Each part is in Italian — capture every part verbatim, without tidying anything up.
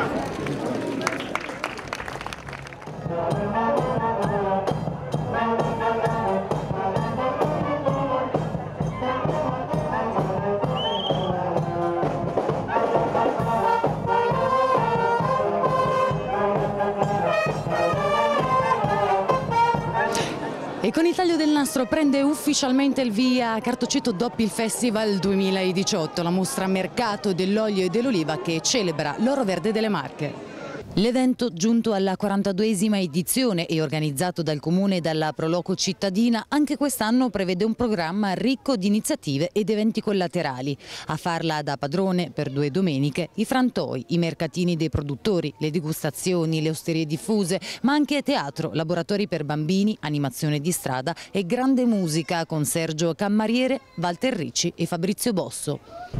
E con il taglio del nastro prende ufficialmente il via Cartoceto Doppel Festival duemiladiciotto, la mostra mercato dell'olio e dell'oliva che celebra l'oro verde delle Marche. L'evento, giunto alla quarantaduesima edizione e organizzato dal Comune e dalla Proloco cittadina, anche quest'anno prevede un programma ricco di iniziative ed eventi collaterali. A farla da padrone per due domeniche, i frantoi, i mercatini dei produttori, le degustazioni, le osterie diffuse, ma anche teatro, laboratori per bambini, animazione di strada e grande musica con Sergio Cammariere, Walter Ricci e Fabrizio Bosso.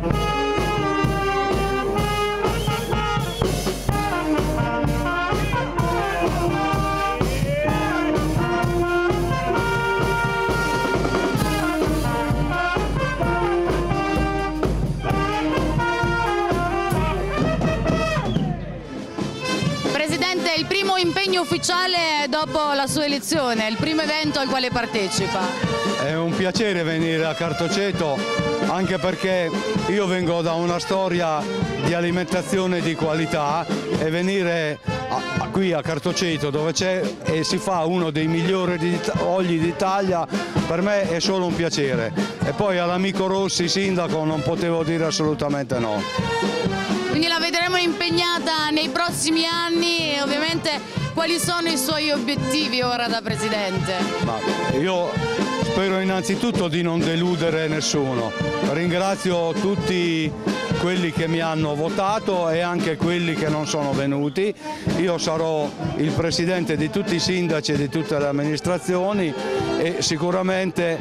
Il primo impegno ufficiale dopo la sua elezione, il primo evento al quale partecipa. È un piacere venire a Cartoceto, anche perché io vengo da una storia di alimentazione di qualità e venire a, a qui a Cartoceto, dove c'è e si fa uno dei migliori di, oli d'Italia, per me è solo un piacere. E poi all'amico Rossi, sindaco, non potevo dire assolutamente no. Quindi la vedremo impegnata nei prossimi anni e ovviamente quali sono i suoi obiettivi ora da Presidente? Ma io spero innanzitutto di non deludere nessuno. Ringrazio tutti quelli che mi hanno votato e anche quelli che non sono venuti. Io sarò il Presidente di tutti i sindaci e di tutte le amministrazioni e sicuramente,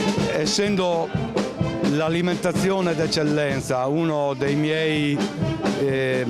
essendo l'alimentazione d'eccellenza uno dei miei eh,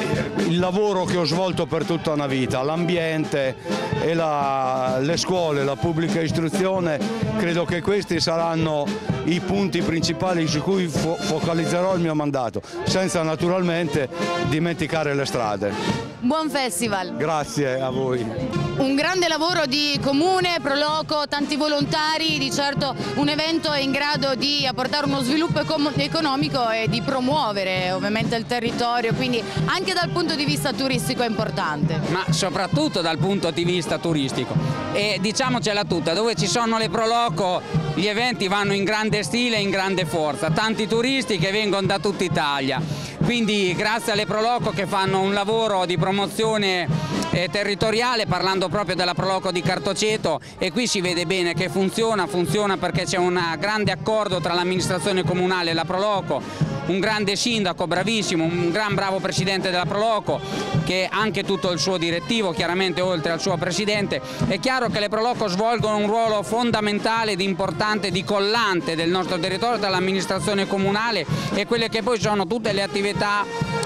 il lavoro che ho svolto per tutta una vita, l'ambiente e la, le scuole, la pubblica istruzione, credo che questi saranno i punti principali su cui fo focalizzerò il mio mandato, senza naturalmente dimenticare le strade. Buon festival! Grazie a voi! Un grande lavoro di Comune, Proloco, tanti volontari, di certo un evento in grado di apportare uno sviluppo economico e di promuovere ovviamente il territorio, quindi anche dal punto di vista turistico è importante. Ma soprattutto dal punto di vista turistico. E diciamocela tutta, dove ci sono le Proloco gli eventi vanno in grande stile e in grande forza, tanti turisti che vengono da tutta Italia. Quindi grazie alle Proloco che fanno un lavoro di promozione eh, territoriale, parlando proprio della Proloco di Cartoceto, e qui si vede bene che funziona, funziona perché c'è un grande accordo tra l'amministrazione comunale e la Proloco, un grande sindaco bravissimo, un gran bravo presidente della Proloco, che anche tutto il suo direttivo, chiaramente oltre al suo presidente. È chiaro che le Proloco svolgono un ruolo fondamentale ed importante di collante del nostro territorio tra l'amministrazione comunale e quelle che poi sono tutte le attività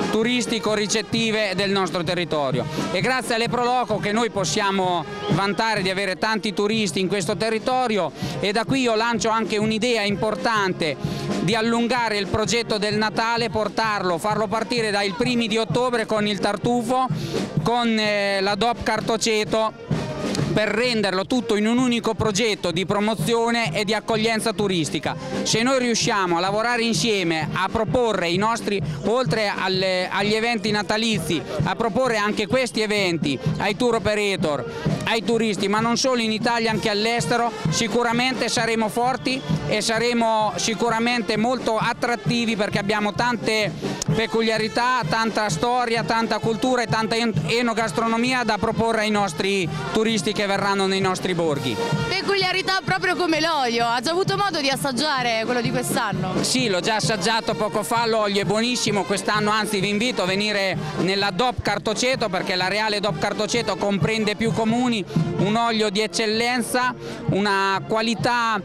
turistico-ricettive del nostro territorio. E grazie alle Proloco che noi possiamo vantare di avere tanti turisti in questo territorio, e da qui io lancio anche un'idea importante di allungare il progetto del Natale, portarlo, farlo partire dai primi di ottobre con il tartufo, con eh, la D O P Cartoceto, per renderlo tutto in un unico progetto di promozione e di accoglienza turistica. Se noi riusciamo a lavorare insieme, a proporre i nostri, oltre alle, agli eventi natalizi, a proporre anche questi eventi ai tour operator, ai turisti, ma non solo in Italia, anche all'estero, sicuramente saremo forti e saremo sicuramente molto attrattivi, perché abbiamo tante peculiarità, tanta storia, tanta cultura e tanta enogastronomia da proporre ai nostri turisti che verranno nei nostri borghi. Peculiarità proprio come l'olio, ha già avuto modo di assaggiare quello di quest'anno? Sì, l'ho già assaggiato poco fa, l'olio è buonissimo, quest'anno anzi vi invito a venire nella D O P Cartoceto, perché la reale D O P Cartoceto comprende più comuni, un olio di eccellenza, una qualità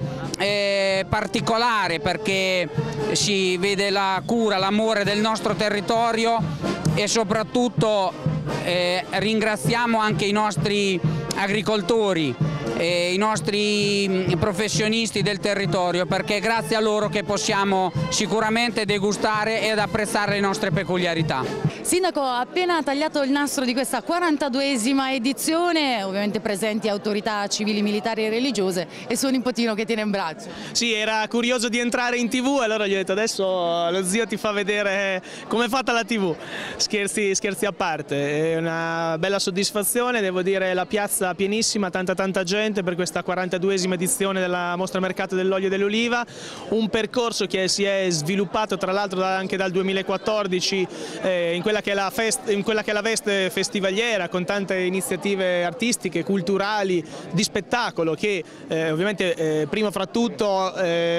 eh, particolare, perché si vede la cura, l'amore del nostro territorio, e soprattutto eh, ringraziamo anche i nostri agricoltori e i nostri professionisti del territorio, perché è grazie a loro che possiamo sicuramente degustare ed apprezzare le nostre peculiarità. Sindaco, ha appena tagliato il nastro di questa quarantaduesima edizione, ovviamente presenti autorità civili, militari e religiose e suo nipotino che tiene in braccio. Sì, era curioso di entrare in tv, allora gli ho detto adesso lo zio ti fa vedere come è fatta la tv. Scherzi, scherzi a parte, è una bella soddisfazione, devo dire la piazza pienissima, tanta tanta gente per questa quarantaduesima edizione della Mostra Mercato dell'Olio e dell'Oliva, un percorso che si è sviluppato tra l'altro anche dal duemilaquattordici eh, in quella che è la fest, in quella che è la veste festivaliera, con tante iniziative artistiche, culturali, di spettacolo che eh, ovviamente eh, prima fra tutto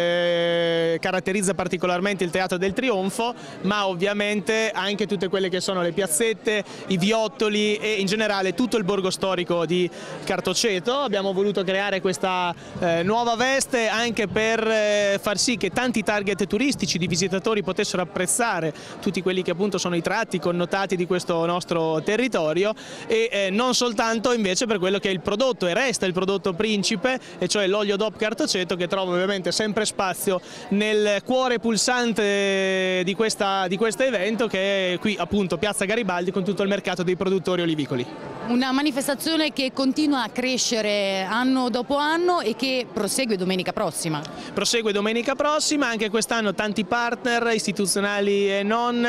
eh, caratterizza particolarmente il Teatro del Trionfo, ma ovviamente anche tutte quelle che sono le piazzette, i viottoli e in generale tutto il borgo storico di Cartoceto. Abbiamo voluto creare questa eh, nuova veste anche per eh, far sì che tanti target turistici di visitatori potessero apprezzare tutti quelli che appunto sono i tratti connotati di questo nostro territorio e eh, non soltanto invece per quello che è il prodotto e resta il prodotto principe, e cioè l'olio D O P Cartoceto, che trova ovviamente sempre spazio nel cuore pulsante di, questa, di questo evento, che è qui appunto Piazza Garibaldi con tutto il mercato dei produttori olivicoli. Una manifestazione che continua a crescere anno dopo anno e che prosegue domenica prossima. Prosegue domenica prossima, anche quest'anno tanti partner istituzionali e non,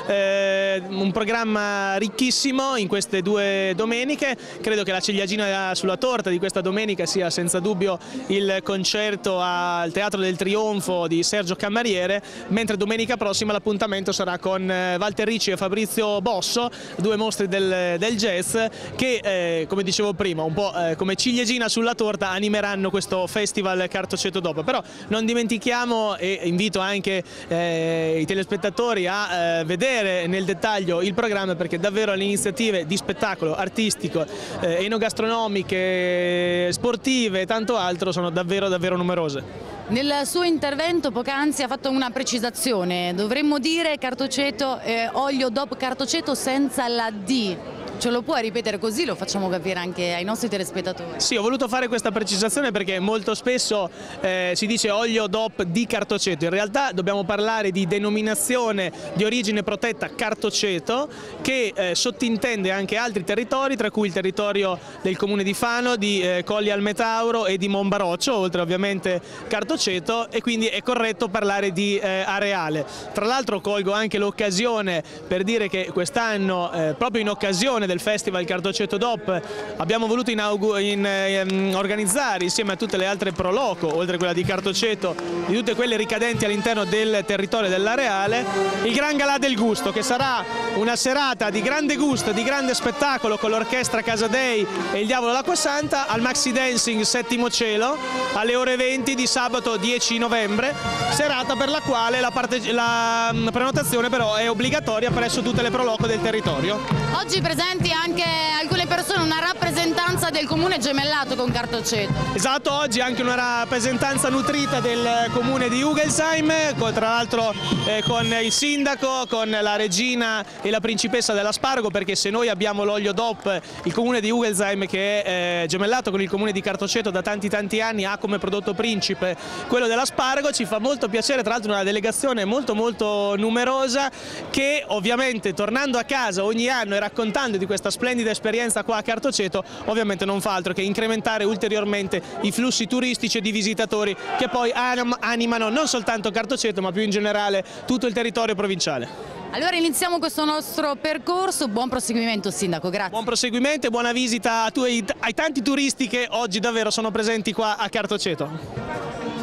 eh, un programma ricchissimo in queste due domeniche. Credo che la ciliegina sulla torta di questa domenica sia senza dubbio il concerto al Teatro del Trionfo di Sergio Cammariere, mentre domenica prossima l'appuntamento sarà con Walter Ricci e Fabrizio Bosso, due mostri del, del jazz, che eh, come dicevo prima un po' eh, come ciliegina sulla torta animeranno questo festival Cartoceto dopo. Però non dimentichiamo, e invito anche eh, i telespettatori a eh, vedere nel dettaglio il programma, perché davvero le iniziative di spettacolo artistico, eh, enogastronomiche, sportive e tanto altro sono davvero davvero numerose. Nel suo intervento poc'anzi ha fatto una precisazione, dovremmo dire Cartoceto, eh, olio D O P Cartoceto senza la D. Ce lo puoi ripetere così lo facciamo capire anche ai nostri telespettatori? Sì, ho voluto fare questa precisazione perché molto spesso eh, si dice olio D O P di Cartoceto, in realtà dobbiamo parlare di denominazione di origine protetta Cartoceto, che eh, sottintende anche altri territori, tra cui il territorio del comune di Fano, di eh, Colli al Metauro e di Monbaroccio, oltre ovviamente Cartoceto, e quindi è corretto parlare di eh, areale. Tra l'altro colgo anche l'occasione per dire che quest'anno, eh, proprio in occasione del Festival Cartoceto D O P, abbiamo voluto in, in, in, organizzare insieme a tutte le altre pro loco, oltre a quella di Cartoceto, di tutte quelle ricadenti all'interno del territorio dell'areale, il Gran Galà del Gusto, che sarà una serata di grande gusto, di grande spettacolo con l'orchestra Casadei e il Diavolo all'Acqua Santa al Maxi Dancing Settimo Cielo alle ore venti di sabato dieci novembre, serata per la quale la, parte, la prenotazione però è obbligatoria presso tutte le pro loco del territorio. Oggi presenti anche alcune persone, una rappresentanza del comune gemellato con Cartoceto. Esatto, oggi anche una rappresentanza nutrita del comune di Ugelsheim, tra l'altro eh, con il sindaco, con la regina e la principessa dell'Aspargo, perché se noi abbiamo l'olio D O P, il comune di Ugelsheim, che è eh, gemellato con il comune di Cartoceto da tanti tanti anni, ha come prodotto principe quello dell'Aspargo. Ci fa molto piacere, tra l'altro una delegazione molto molto numerosa che ovviamente tornando a casa ogni anno e raccontando di questa splendida esperienza qua a Cartoceto ovviamente non fa altro che incrementare ulteriormente i flussi turistici e di visitatori che poi animano non soltanto Cartoceto ma più in generale tutto il territorio provinciale. Allora iniziamo questo nostro percorso, buon proseguimento Sindaco, grazie. Buon proseguimento e buona visita a tu e ai tanti turisti che oggi davvero sono presenti qua a Cartoceto.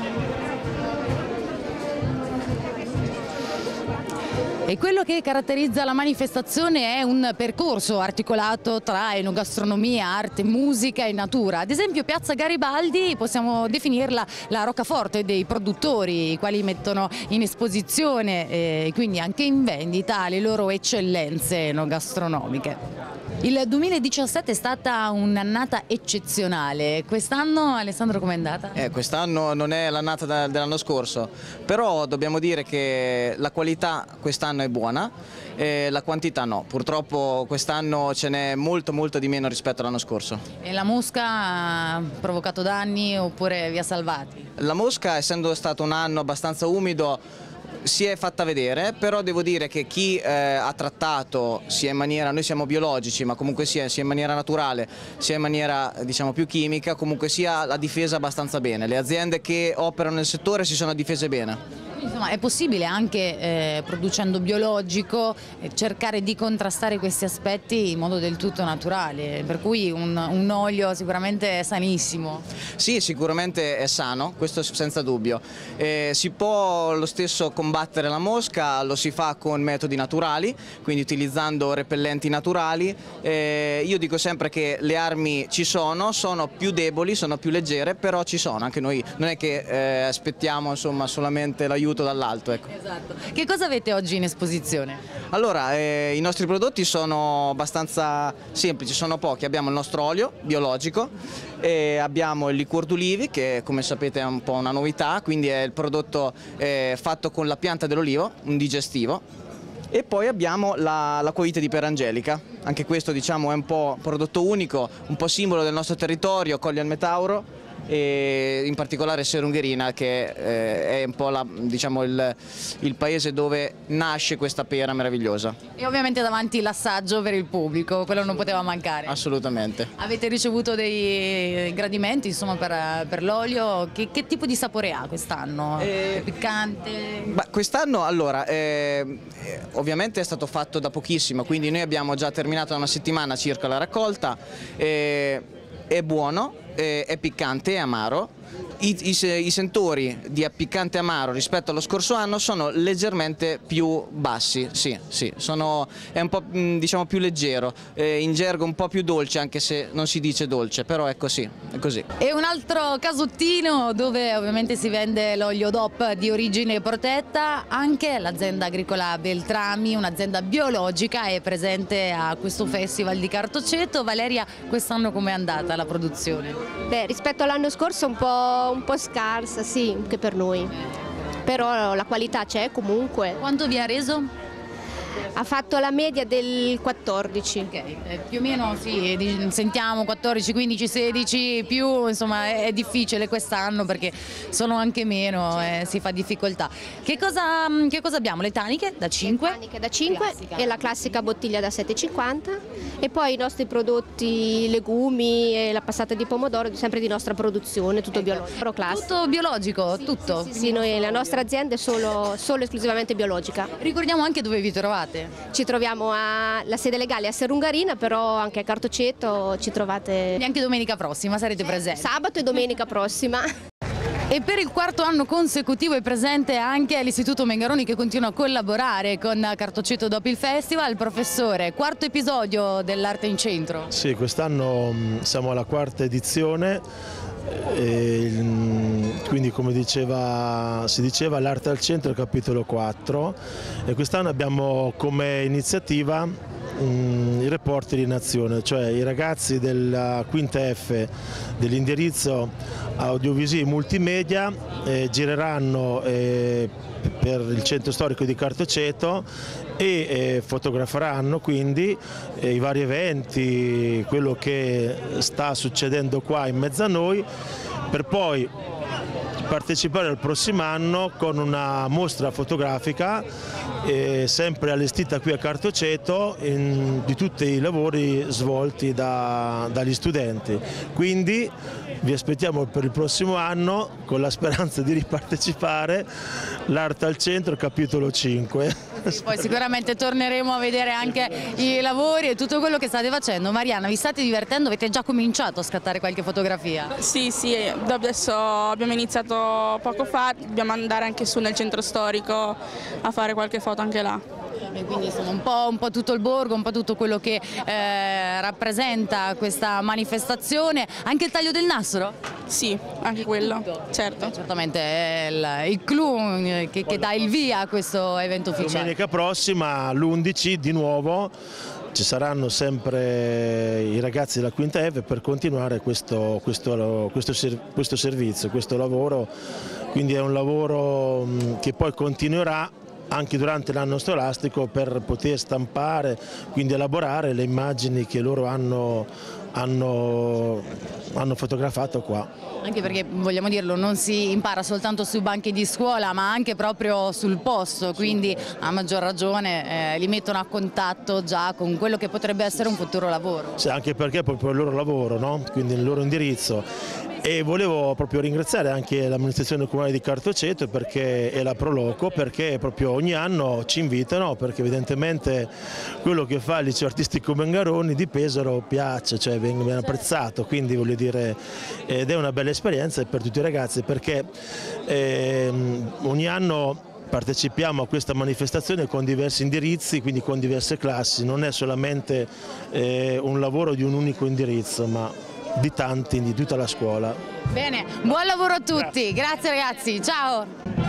E quello che caratterizza la manifestazione è un percorso articolato tra enogastronomia, arte, musica e natura. Ad esempio Piazza Garibaldi possiamo definirla la roccaforte dei produttori, i quali mettono in esposizione e quindi anche in vendita le loro eccellenze enogastronomiche. Il duemiladiciassette è stata un'annata eccezionale, quest'anno Alessandro com'è andata? Eh, quest'anno non è l'annata dell'anno scorso, però dobbiamo dire che la qualità quest'anno è buona e la quantità no, purtroppo quest'anno ce n'è molto molto di meno rispetto all'anno scorso. E la mosca ha provocato danni oppure vi ha salvati? La mosca, essendo stato un anno abbastanza umido, si è fatta vedere, però devo dire che chi eh, ha trattato sia in maniera, noi siamo biologici, ma comunque sia, sia in maniera naturale, sia in maniera diciamo più chimica, comunque sia la difesa abbastanza bene. Le aziende che operano nel settore si sono difese bene. Insomma, è possibile anche eh, producendo biologico eh, cercare di contrastare questi aspetti in modo del tutto naturale, per cui un, un olio sicuramente è sanissimo. Sì, sicuramente è sano, questo senza dubbio. Eh, si può lo stesso combattere la mosca, lo si fa con metodi naturali, quindi utilizzando repellenti naturali. Eh, io dico sempre che le armi ci sono, sono più deboli, sono più leggere, però ci sono, anche noi non è che eh, aspettiamo insomma, solamente l'aiuto dall'alto. Ecco. Esatto. Che cosa avete oggi in esposizione? Allora, eh, i nostri prodotti sono abbastanza semplici, sono pochi. Abbiamo il nostro olio biologico, e abbiamo il liquor d'ulivi che come sapete è un po' una novità, quindi è il prodotto eh, fatto con la pianta dell'olivo, un digestivo. E poi abbiamo l'acquavite di Perangelica, anche questo diciamo è un po' prodotto unico, un po' simbolo del nostro territorio, Colli al Metauro, e in particolare Serungherina che eh, è un po' la, diciamo, il, il paese dove nasce questa pera meravigliosa. E ovviamente davanti l'assaggio per il pubblico, quello non poteva mancare. Assolutamente. Avete ricevuto dei gradimenti insomma, per, per l'olio? Che, che tipo di sapore ha quest'anno? Eh, È piccante? Quest'anno allora eh, ovviamente è stato fatto da pochissimo, quindi noi abbiamo già terminato da una settimana circa la raccolta, eh, è buono. È piccante e amaro. I, i, I sentori di piccante e amaro rispetto allo scorso anno sono leggermente più bassi, sì, sì, sono, è un po' diciamo più leggero, eh, in gergo un po' più dolce, anche se non si dice dolce, però è così, è così. E un altro casottino dove ovviamente si vende l'olio D O P di origine protetta, anche l'azienda agricola Beltrami, un'azienda biologica, è presente a questo festival di Cartoceto. Valeria, quest'anno com'è andata la produzione? Beh, rispetto all'anno scorso un po', un po' scarsa, sì, anche per noi, però la qualità c'è comunque. Quanto vi ha reso? Ha fatto la media del quattordici. Ok, eh, più o meno sì, sentiamo quattordici, quindici, sedici, più insomma è, è difficile quest'anno perché sono anche meno, eh, si fa difficoltà. Che cosa, che cosa abbiamo? Le taniche da cinque? Le taniche da cinque Classica. E la classica bottiglia da sette e cinquanta e poi i nostri prodotti, legumi e la passata di pomodoro, sempre di nostra produzione, tutto biologico. Tutto biologico, sì, tutto? Sì, sì, sì, noi, la nostra azienda è solo, solo esclusivamente biologica. Ricordiamo anche dove vi trovate. Ci troviamo alla sede legale a Serungherina, però anche a Cartoceto ci trovate. E anche domenica prossima sarete presenti. Sabato e domenica prossima. E per il quarto anno consecutivo è presente anche l'Istituto Mengaroni che continua a collaborare con Cartoceto dopo il Festival. Professore, quarto episodio dell'Arte in Centro. Sì, quest'anno siamo alla quarta edizione. E, quindi come diceva, si diceva l'arte al centro, capitolo quattro, e quest'anno abbiamo come iniziativa um, i reporter in azione, cioè i ragazzi della quinta F dell'indirizzo audiovisivi multimedia eh, gireranno eh, per il centro storico di Cartoceto e eh, fotograferanno quindi eh, i vari eventi, quello che sta succedendo qua in mezzo a noi, per poi partecipare al prossimo anno con una mostra fotografica eh, sempre allestita qui a Cartoceto in, di tutti i lavori svolti da, dagli studenti. Quindi vi aspettiamo per il prossimo anno con la speranza di ripartecipare, l'Arte al Centro capitolo cinque. Sì, poi sicuramente torneremo a vedere anche i lavori e tutto quello che state facendo. Mariana, vi state divertendo? Avete già cominciato a scattare qualche fotografia? Sì, sì, adesso abbiamo iniziato poco fa, dobbiamo andare anche su nel centro storico a fare qualche foto anche là. E quindi insomma un po', un po' tutto il borgo, un po' tutto quello che eh, rappresenta questa manifestazione, anche il taglio del nastro? Sì, anche quello, certo. Beh, certamente è il, il clou che, che dà il via a questo evento ufficiale. Domenica prossima, l'undici, di nuovo ci saranno sempre i ragazzi della quinta F per continuare questo, questo, questo, questo servizio, questo lavoro, quindi è un lavoro che poi continuerà anche durante l'anno scolastico per poter stampare, quindi elaborare le immagini che loro hanno hanno, hanno fotografato qua. Anche perché, vogliamo dirlo, non si impara soltanto sui banchi di scuola, ma anche proprio sul posto, quindi a maggior ragione eh, li mettono a contatto già con quello che potrebbe essere un futuro lavoro. Sì, anche perché è proprio il loro lavoro, no? Quindi il loro indirizzo. E volevo proprio ringraziare anche l'amministrazione comunale di Cartoceto perché, e la Proloco, perché proprio ogni anno ci invitano, perché evidentemente quello che fa il liceo artistico Bengaroni di Pesaro piace, cioè viene apprezzato, quindi voglio dire, ed è una bella esperienza per tutti i ragazzi, perché eh, ogni anno partecipiamo a questa manifestazione con diversi indirizzi, quindi con diverse classi, non è solamente eh, un lavoro di un unico indirizzo, ma di tanti, di tutta la scuola. Bene, buon lavoro a tutti, grazie, grazie ragazzi, ciao!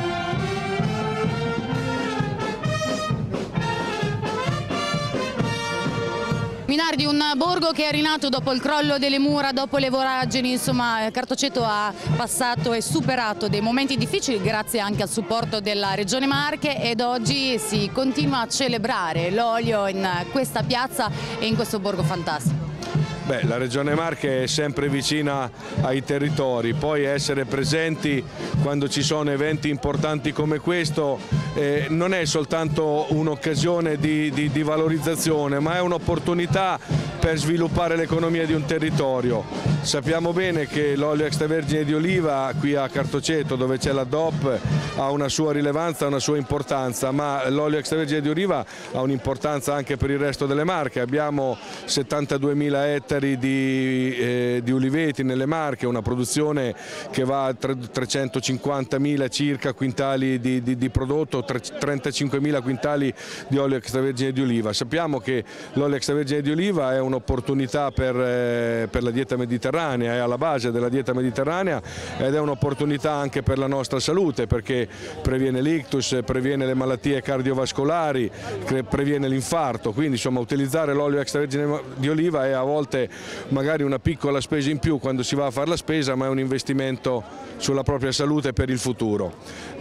Minardi, un borgo che è rinato dopo il crollo delle mura, dopo le voragini, insomma Cartoceto ha passato e superato dei momenti difficili grazie anche al supporto della Regione Marche ed oggi si continua a celebrare l'olio in questa piazza e in questo borgo fantastico. Beh, la Regione Marche è sempre vicina ai territori, poi essere presenti quando ci sono eventi importanti come questo eh, non è soltanto un'occasione di, di, di valorizzazione, ma è un'opportunità per sviluppare l'economia di un territorio. Sappiamo bene che l'olio extravergine di oliva qui a Cartoceto, dove c'è la D O P, ha una sua rilevanza, una sua importanza, ma l'olio extravergine di oliva ha un'importanza anche per il resto delle Marche. Abbiamo settantaduemila ettari Di, eh, di uliveti nelle Marche, una produzione che va a trecentocinquantamila circa quintali di, di, di prodotto, trentacinquemila quintali di olio extravergine di oliva. Sappiamo che l'olio extravergine di oliva è un'opportunità per, eh, per la dieta mediterranea, è alla base della dieta mediterranea ed è un'opportunità anche per la nostra salute, perché previene l'ictus, previene le malattie cardiovascolari, previene l'infarto, quindi insomma utilizzare l'olio extravergine di oliva è a volte magari una piccola spesa in più quando si va a fare la spesa, ma è un investimento sulla propria salute per il futuro.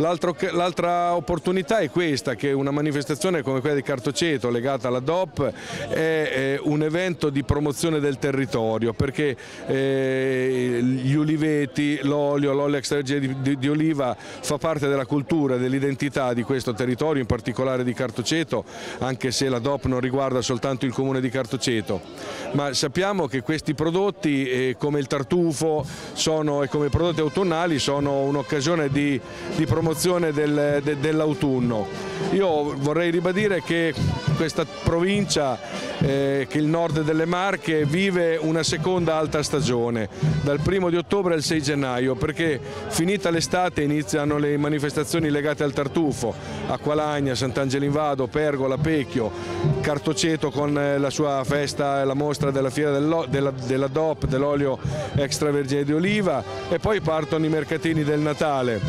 L'altra opportunità è questa, che una manifestazione come quella di Cartoceto legata alla D O P è un evento di promozione del territorio, perché eh, gli uliveti, l'olio, l'olio extravergine di, di, di oliva fa parte della cultura e dell'identità di questo territorio, in particolare di Cartoceto, anche se la D O P non riguarda soltanto il comune di Cartoceto, ma sappiamo che questi prodotti eh, come il tartufo sono, e come i prodotti autunnali sono un'occasione di, di promozione del, de, dell'autunno. Io vorrei ribadire che questa provincia, eh, che il nord delle Marche, vive una seconda alta stagione dal primo di ottobre al sei gennaio, perché finita l'estate iniziano le manifestazioni legate al tartufo, Acqualagna, Sant'Angelinvado, Pergola, Pecchio, Cartoceto con la sua festa, la mostra della fiera del Della, della D O P, dell'olio extravergine di oliva, e poi partono i mercatini del Natale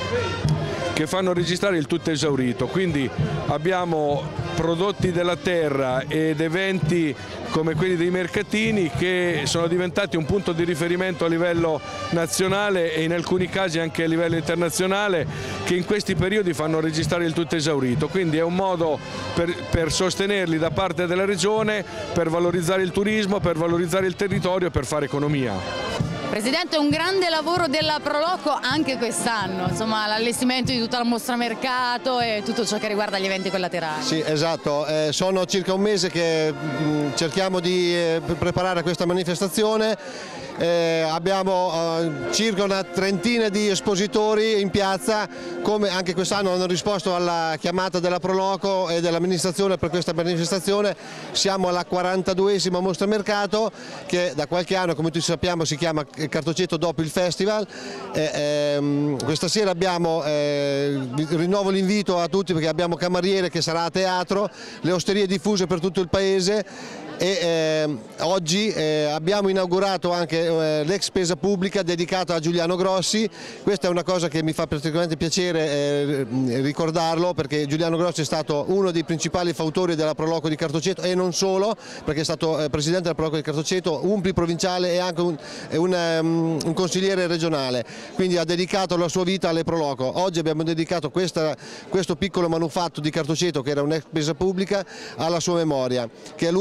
che fanno registrare il tutto esaurito, quindi abbiamo prodotti della terra ed eventi come quelli dei mercatini che sono diventati un punto di riferimento a livello nazionale e in alcuni casi anche a livello internazionale, che in questi periodi fanno registrare il tutto esaurito, quindi è un modo per, per sostenerli da parte della Regione, per valorizzare il turismo, per valorizzare il territorio e per fare economia. Presidente, un grande lavoro della Proloco anche quest'anno, insomma l'allestimento di tutta la mostra mercato e tutto ciò che riguarda gli eventi collaterali. Sì, esatto, eh, sono circa un mese che mh, cerchiamo di eh, preparare questa manifestazione. Eh, abbiamo eh, circa una trentina di espositori in piazza, come anche quest'anno hanno risposto alla chiamata della Proloco e dell'amministrazione per questa manifestazione. Siamo alla quarantaduesima mostra mercato, che da qualche anno, come tutti sappiamo, si chiama Cartoceto dopo il Festival. Eh, ehm, questa sera abbiamo, eh, rinnovo l'invito a tutti perché abbiamo Camariere che sarà a teatro, le osterie diffuse per tutto il paese. E eh, oggi eh, abbiamo inaugurato anche eh, l'ex spesa pubblica dedicata a Giuliano Grossi. Questa è una cosa che mi fa particolarmente piacere eh, ricordarlo, perché Giuliano Grossi è stato uno dei principali fautori della Proloco di Cartoceto e non solo, perché è stato eh, presidente della Proloco di Cartoceto, un pluriprovinciale e anche un, un, um, un consigliere regionale, quindi ha dedicato la sua vita alle Proloco. Oggi abbiamo dedicato questa, questo piccolo manufatto di Cartoceto, che era un'ex spesa pubblica, alla sua memoria, che lui ha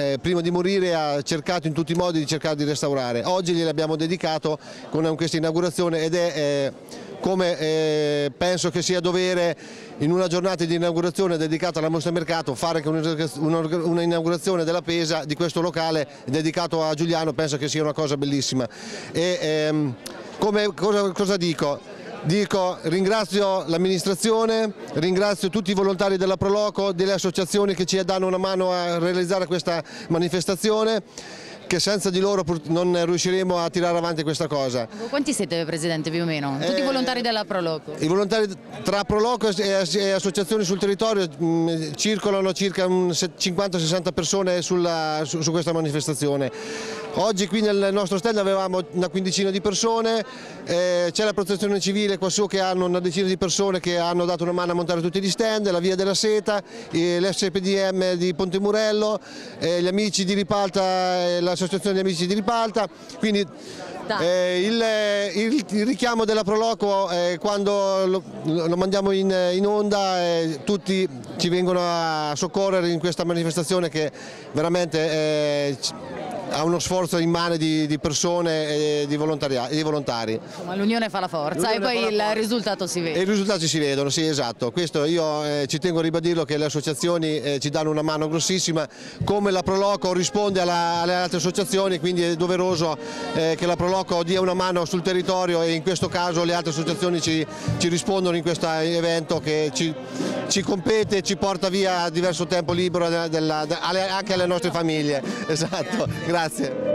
eh, prima di morire ha cercato in tutti i modi di cercare di restaurare. Oggi gliel'abbiamo dedicato con questa inaugurazione ed è eh, come eh, penso che sia dovere in una giornata di inaugurazione dedicata alla mostra mercato fare una inaugurazione della Pesa di questo locale dedicato a Giuliano, penso che sia una cosa bellissima. E, ehm, come, cosa, cosa dico? Dico, ringrazio l'amministrazione, ringrazio tutti i volontari della Proloco, delle associazioni che ci danno una mano a realizzare questa manifestazione, che senza di loro non riusciremo a tirare avanti questa cosa. Quanti siete, Presidente, più o meno? Tutti i volontari della Proloco? I volontari tra Proloco e associazioni sul territorio mh, circolano circa cinquanta sessanta persone sulla, su, su questa manifestazione. Oggi qui nel nostro stand avevamo una quindicina di persone, eh, c'è la protezione civile qua su che hanno una decina di persone che hanno dato una mano a montare tutti gli stand, la Via della Seta, eh, l'S P D M di Ponte Murello, eh, gli amici di Ripalta, eh, l'associazione di amici di Ripalta, quindi eh, il, il, il richiamo della Proloco eh, quando lo, lo mandiamo in, in onda eh, tutti ci vengono a soccorrere in questa manifestazione che veramente eh, ha uno sforzo immane di, di persone e di, di volontari. L'unione fa la forza e poi il forza. risultato si vede. E i risultati si vedono, sì, esatto. Questo io eh, ci tengo a ribadirlo che le associazioni eh, ci danno una mano grossissima, come la Proloco risponde alla, alle altre associazioni, quindi è doveroso eh, che la Proloco dia una mano sul territorio e in questo caso le altre associazioni ci, ci rispondono in questo evento che ci, ci compete e ci porta via diverso tempo libero della, della, della, anche alle nostre famiglie. Esatto. Grazie. Grazie.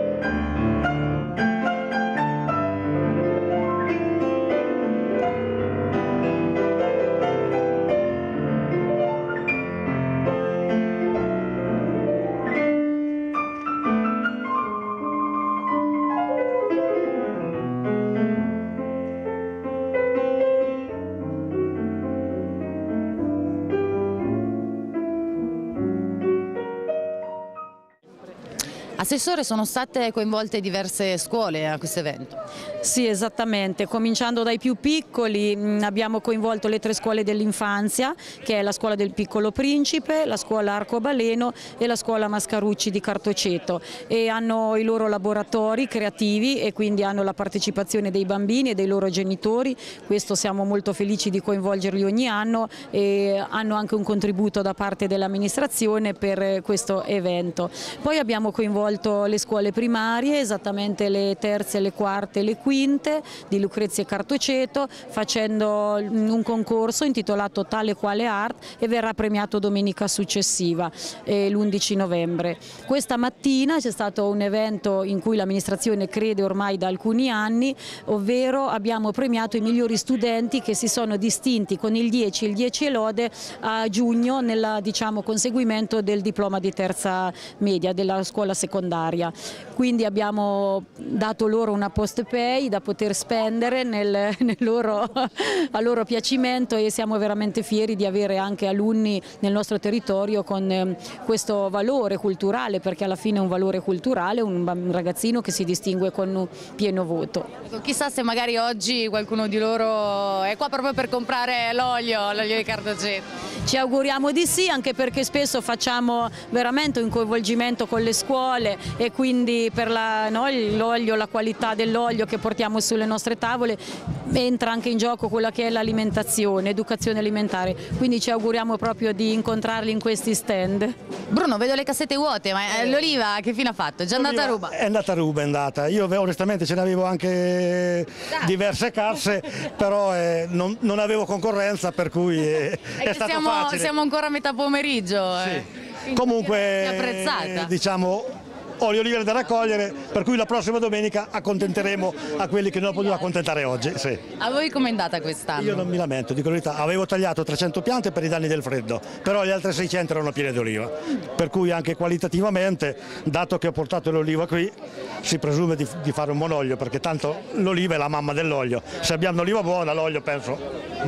Assessore, sono state coinvolte diverse scuole a questo evento? Sì, esattamente, cominciando dai più piccoli mh, abbiamo coinvolto le tre scuole dell'infanzia, che è la scuola del Piccolo Principe, la scuola Arcobaleno e la scuola Mascarucci di Cartoceto, e hanno i loro laboratori creativi e quindi hanno la partecipazione dei bambini e dei loro genitori. Questo siamo molto felici di coinvolgerli ogni anno, e hanno anche un contributo da parte dell'amministrazione per questo evento. Poi abbiamo coinvolto le scuole primarie, esattamente le terze, le quarte e le quinte di Lucrezia e Cartoceto, facendo un concorso intitolato Tale Quale Art, e verrà premiato domenica successiva, eh, l'undici novembre. Questa mattina c'è stato un evento in cui l'amministrazione crede ormai da alcuni anni, ovvero abbiamo premiato i migliori studenti che si sono distinti con il dieci e il dieci e lode a giugno nel, diciamo, conseguimento del diploma di terza media della scuola secondaria. Quindi abbiamo dato loro una post pay da poter spendere nel, nel loro, a loro piacimento, e siamo veramente fieri di avere anche alunni nel nostro territorio con eh, questo valore culturale, perché alla fine è un valore culturale, un, un ragazzino che si distingue con un pieno voto. Ecco, chissà se magari oggi qualcuno di loro è qua proprio per comprare l'olio, l'olio di Cartoceto. Ci auguriamo di sì, anche perché spesso facciamo veramente un coinvolgimento con le scuole, e quindi per la, no, l'olio, la qualità dell'olio che portiamo sulle nostre tavole entra anche in gioco quella che è l'alimentazione, educazione alimentare, quindi ci auguriamo proprio di incontrarli in questi stand. Bruno, vedo le cassette vuote, ma l'oliva che fine ha fatto? È già andata a ruba? È andata a ruba, è andata. Io onestamente ce ne avevo anche diverse casse, però eh, non, non avevo concorrenza, per cui eh, è, è stato siamo, facile. Siamo ancora a metà pomeriggio. Sì. Eh. Comunque, è apprezzata. diciamo, ho le olive da raccogliere, per cui la prossima domenica accontenteremo a quelli che non ho potuto accontentare oggi. Sì. A voi com'è andata quest'anno? Io non mi lamento, dico la verità, avevo tagliato trecento piante per i danni del freddo, però le altre seicento erano piene di oliva, per cui anche qualitativamente, dato che ho portato l'oliva qui, si presume di, di fare un buon olio, perché tanto l'oliva è la mamma dell'olio, se abbiamo l'oliva buona l'olio penso no.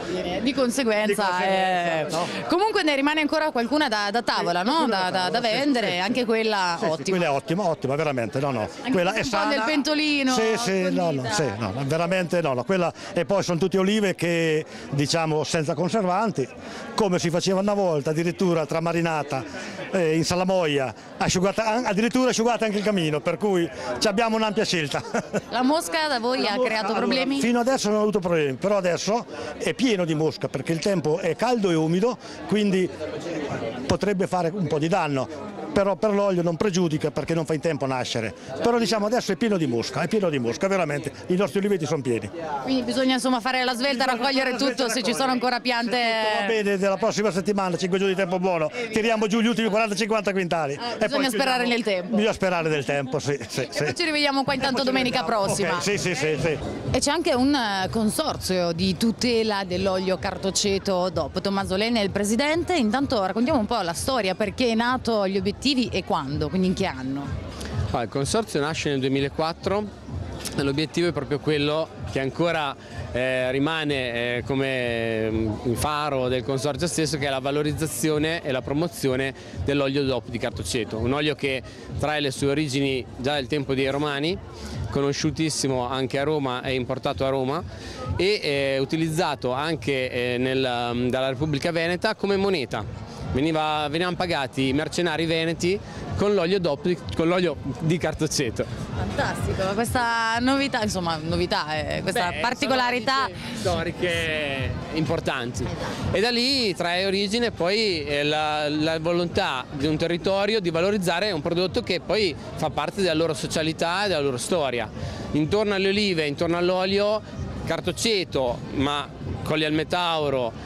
Di conseguenza, Di conseguenza, eh, no? comunque ne rimane ancora qualcuna da, da tavola, no? da, da, da vendere, anche quella Sì, sì, ottima. quella è ottima, ottima, veramente, no, no. Anche Quella un è po' sana. del pentolino, Sì, sì, no, no, condita. sì, no, no, veramente no, no, quella, e poi sono tutte olive che, diciamo, senza conservanti, come si faceva una volta, addirittura tramarinata eh, in salamoia, asciugata, addirittura asciugata anche il camino, per cui ci abbiamo un'ampia scelta. La mosca da voi ha creato problemi? Allora, fino adesso non ho avuto problemi, però adesso è pieno di mosca perché il tempo è caldo e umido, quindi potrebbe fare un po' di danno. Però per l'olio non pregiudica perché non fa in tempo a nascere. Però diciamo adesso è pieno di mosca, è pieno di mosca, veramente, i nostri oliveti sono pieni. Quindi bisogna insomma fare la svelta, raccogliere tutto se ci sono ancora piante. Va bene, della prossima settimana, cinque giorni di tempo buono, tiriamo giù gli ultimi quaranta cinquanta quintali. Eh, bisogna sperare nel tempo. Bisogna sperare nel tempo, sì. sì, sì. Ci rivediamo qua intanto domenica prossima. Ok, sì, sì, sì, sì. E c'è anche un consorzio di tutela dell'olio cartoceto D O P. Tommaso Lenne è il presidente. Intanto raccontiamo un po' la storia, perché è nato, gli obiettivi e quando, quindi in che anno? Ah, il consorzio nasce nel duemilaquattro e l'obiettivo è proprio quello che ancora eh, rimane eh, come mh, faro del consorzio stesso, che è la valorizzazione e la promozione dell'olio D O P di cartoceto, un olio che trae le sue origini già dal tempo dei Romani, conosciutissimo anche a Roma e importato a Roma, e eh, utilizzato anche eh, nel, dalla Repubblica Veneta come moneta. Veniva, venivano pagati i mercenari veneti con l'olio D O P, con l'olio di cartoceto. Fantastico, questa novità, insomma novità, eh, questa Beh, particolarità storiche importanti. E da lì trae origine poi eh, la, la volontà di un territorio di valorizzare un prodotto che poi fa parte della loro socialità e della loro storia. Intorno alle olive, intorno all'olio, cartoceto, ma Colli al Metauro,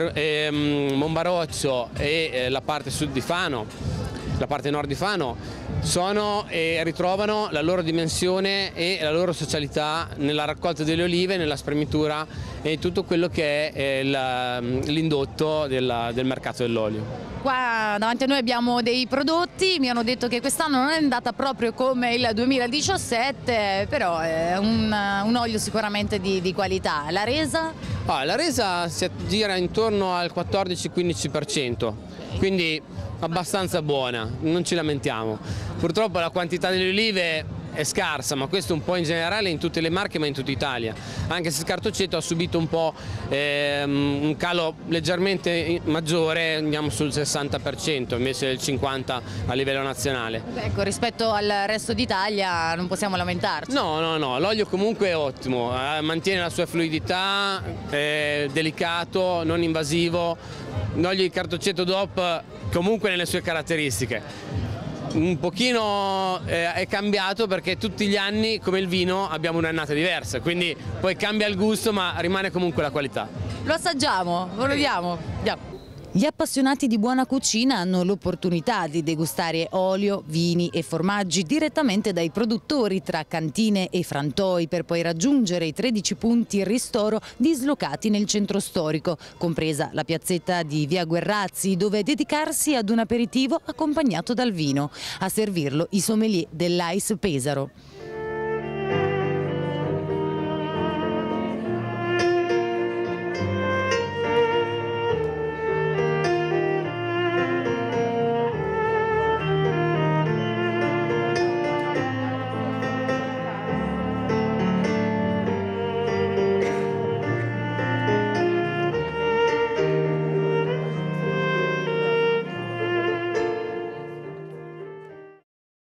ehm, Monbaroccio e eh, la parte sud di Fano, la parte nord di Fano, sono e ritrovano la loro dimensione e la loro socialità nella raccolta delle olive, nella spremitura e tutto quello che è l'indotto del mercato dell'olio. Qua davanti a noi abbiamo dei prodotti, mi hanno detto che quest'anno non è andata proprio come il duemiladiciassette, però è un, un olio sicuramente di, di qualità. La resa? Ah, la resa si aggira intorno al quattordici quindici per cento, quindi abbastanza buona, non ci lamentiamo. Purtroppo la quantità delle olive è scarsa, ma questo un po' in generale in tutte le marche, ma in tutta Italia, anche se il cartoceto ha subito un po' ehm, un calo leggermente maggiore, andiamo sul sessanta per cento invece del cinquanta per cento a livello nazionale. Ecco, rispetto al resto d'Italia non possiamo lamentarci. No, no, no, l'olio comunque è ottimo, eh, mantiene la sua fluidità, è delicato, non invasivo. L'olio di cartoceto D O P comunque nelle sue caratteristiche. Un pochino eh, è cambiato perché tutti gli anni, come il vino, abbiamo un'annata diversa, quindi poi cambia il gusto ma rimane comunque la qualità. Lo assaggiamo, lo vediamo. Andiamo. Gli appassionati di buona cucina hanno l'opportunità di degustare olio, vini e formaggi direttamente dai produttori tra cantine e frantoi, per poi raggiungere i tredici punti ristoro dislocati nel centro storico, compresa la piazzetta di Via Guerrazzi, dove dedicarsi ad un aperitivo accompagnato dal vino. A servirlo i sommelier dell'A I S Pesaro.